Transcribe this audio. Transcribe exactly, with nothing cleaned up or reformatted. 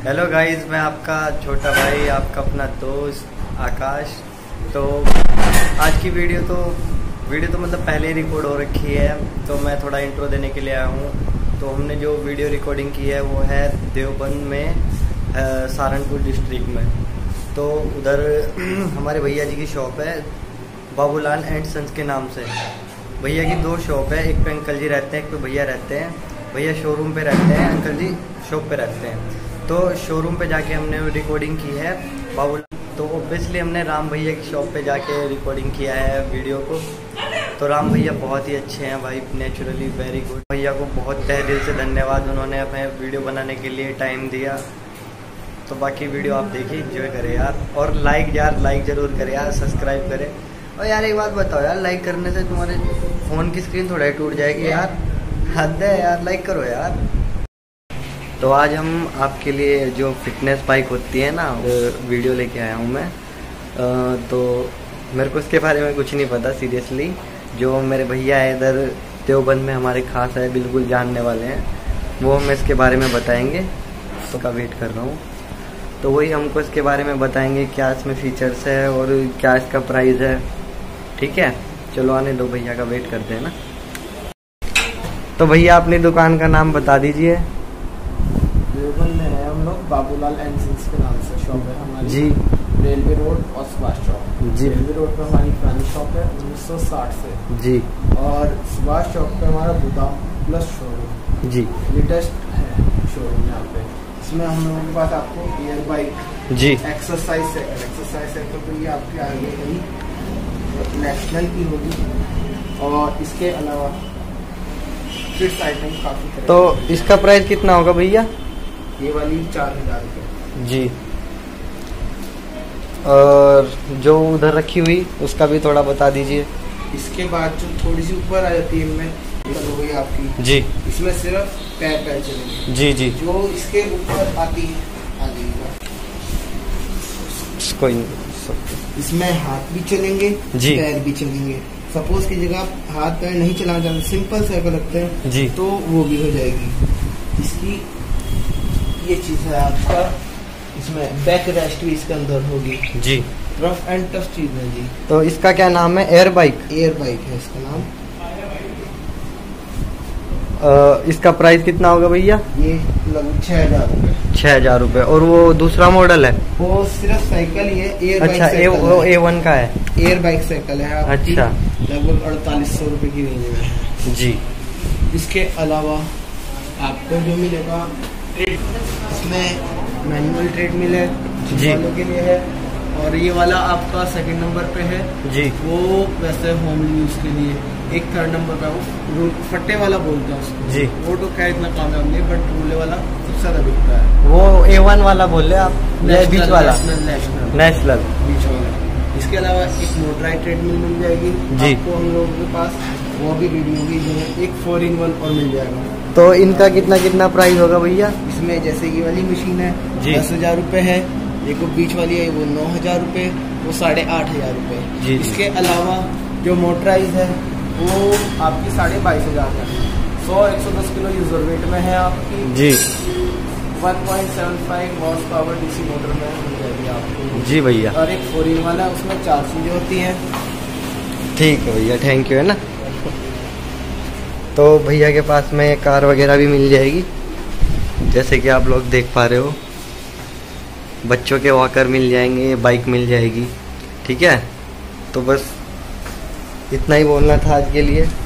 Hello guys, मैं आपका छोटा भाई, आपका अपना दोस्त आकाश। तो आज की वीडियो तो वीडियो तो मतलब पहले ही रिकॉर्ड हो रखी है, तो मैं थोड़ा इंट्रो देने के लिए आया हूँ। तो हमने जो वीडियो रिकॉर्डिंग की है वो है देवबंद में, सहारनपुर डिस्ट्रिक्ट में। तो उधर हमारे भैया जी की शॉप है, बाबूलाल एंड सन्स के नाम से। भैया की दो शॉप है, एक पे अंकल जी रहते हैं, एक पे भैया रहते हैं। भैया शोरूम पे रहते हैं, अंकल जी शॉप पे रहते हैं। तो शोरूम पे जाके हमने रिकॉर्डिंग की है बाबूलाल। तो ऑब्वियसली हमने राम भैया की शॉप पे जाके रिकॉर्डिंग किया है वीडियो को। तो राम भैया बहुत ही अच्छे हैं भाई, नेचुरली वेरी गुड। भैया को बहुत तहे दिल से धन्यवाद, उन्होंने हमें वीडियो बनाने के लिए टाइम दिया। तो बाकी वीडियो आप देखिए, एंजॉय करें यार। और लाइक यार लाइक ज़रूर करें यार, सब्सक्राइब करें। और यार एक बात बताओ यार, लाइक करने से तुम्हारे फ़ोन की स्क्रीन थोड़ा ही टूट जाएगी यार, हद है यार, लाइक करो यार। तो आज हम आपके लिए जो फिटनेस बाइक होती है ना, वीडियो लेके आया हूँ मैं। तो मेरे को इसके बारे में कुछ नहीं पता सीरियसली। जो मेरे भैया है इधर देवबंद में हमारे खास है, बिल्कुल जानने वाले हैं, वो हमें इसके बारे में बताएंगे। तो का वेट कर रहा हूँ, तो वही हमको इसके बारे में बताएंगे क्या इसमें फीचर्स है और क्या इसका प्राइस है। ठीक है, चलो आने दो, भैया का वेट करते हैं ना। तो भैया अपनी दुकान का नाम बता दीजिए। देवबंद में है हम लोग, बाबूलाल एंड सन्स के नाम से शॉप है हमारी जी। रेलवे रोड और सुभाष चौक जी। रेलवे रोड पे हमारी पुरानी शॉप है उन्नीस सौ साठ से जी। और सुभाष चौक पे हमारा गोदाम प्लस शोरूम जी लेटेस्ट है शोरूम यहाँ पे। इसमें हम लोगों के पास आपको एयर बाइक जी, एक्सरसाइज साइकिल एक्सरसाइज साइकिल तो ये आपके आगे कहीं नेशनल की होगी। और इसके अलावा फिट्स आइटम काफ़ी। तो इसका प्राइस कितना होगा भैया? ये वाली चार हजार रुपये जी। और जो उधर रखी हुई उसका भी थोड़ा बता दीजिए। इसके बाद जो थोड़ी सी ऊपर आ जाती है इनमें, हो गई आपकी जी। इसमें सिर्फ पैर पैर चलेंगे जी जी। जो इसके ऊपर आती है आ जाएगा, कोई नहीं, इसमें हाथ भी चलेंगे जी, पैर भी चलेंगे। सपोज की जगह आप हाथ पैर नहीं चलाना चाहते, सिंपल साइकिल रखते हैं जी, तो वो भी हो जाएगी। इसकी ये चीज है आपका, इसमें बैक रेस्ट भी इसके अंदर होगी जी। रफ एंड टफ चीज है जी। तो इसका क्या नाम है? Air bike. एयर बाइक है इसका नाम। आ, इसका प्राइस कितना होगा भैया? ये लगभग छह हजार रुपये। छह हजार रुपये। और वो दूसरा मॉडल है वो सिर्फ साइकिल ही है, एयर अच्छा, ए, वो ए वन का है। एयर बाइक साइकिल है आपकी, अच्छा, लगभग अड़तालीस सौ रुपये की रेंज में जी। इसके अलावा आपको जो मिलेगा, इसमें मैनुअल ट्रेडमिल है जी, वालों के लिए है। और ये वाला आपका सेकंड नंबर पे है जी, वो वैसे होमली यूज के लिए। एक थर्ड नंबर पे वो फट्टे वाला बोलते हैं उसको जी। वो तो क्या इतना कामयाब नहीं, बट रूले वाला सबसे ज्यादा बिकता है। वो ए वन वाला बोल रहे आप? बीच वाला नेशनल नेशनल बीच वाला। इसके अलावा एक मोटराइड ट्रेडमिल मिल जाएगी जी आपको हम लोगों के पास, वो भी रेडी होगी जो है। एक फोर इन वन और मिल जाएगा। तो इनका कितना कितना प्राइस होगा भैया? इसमें जैसे ये वाली मशीन है जी, दस हजार रुपये है। एक वो बीच वाली है वो नौ हजार रुपये, वो साढ़े आठ हजार रुपये। इसके अलावा जो मोटराइज है वो आपकी साढ़े बाईस हजार है। सौ एक सौ दस किलो यूजर वेट में है आपकी जी। One point seven five horsepower DC motor में मिल जाएगी आपको जी भैया। और एक फोर इन वाला, उसमें चार चीजें होती हैं। ठीक है भैया, थैंक यू, है ना। तो भैया के पास में कार वगैरह भी मिल जाएगी, जैसे कि आप लोग देख पा रहे हो। बच्चों के वॉकर मिल जाएंगे, बाइक मिल जाएगी। ठीक है, तो बस इतना ही बोलना था आज के लिए।